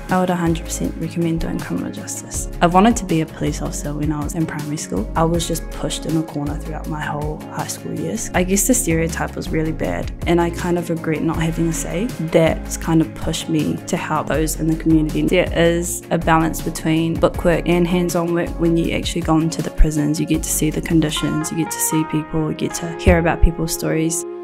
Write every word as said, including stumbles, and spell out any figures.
I would one hundred percent recommend doing criminal justice. I wanted to be a police officer when I was in primary school. I was just pushed in a corner throughout my whole high school years. I guess the stereotype was really bad, and I kind of regret not having a say. That's kind of pushed me to help those in the community. There is a balance between bookwork and hands-on work. When you actually go into the prisons, you get to see the conditions, you get to see people, you get to hear about people's stories.